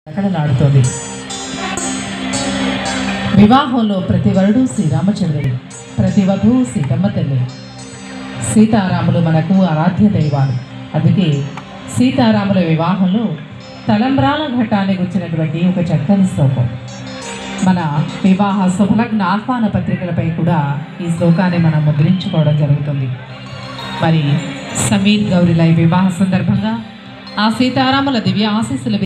కళలాడుతోంది. వివాహంలో ప్రతి వరుడు శ్రీరామచంద్రుడు, ప్రతి వధువు సీతమ్మ తల్లి. సీతారాములు మనకు ఆరాధ్య దైవాలు. అందుకే సీతారాముల వివాహంలో తలంబ్రాల ఘట్టాన్ని గుర్చినటువంటి ఒక చక్కని శ్లోకం మన వివాహ శుభలగ్న ఆహ్వాన పత్రికలపై కూడా ఈ శ్లోకాన్ని మనం ముద్రించుకోవడం జరుగుతుంది. మరి సమీర్ గౌరిల వివాహ సందర్భంగా ఆ సీతారాముల దివ్య ఆశీస్సులు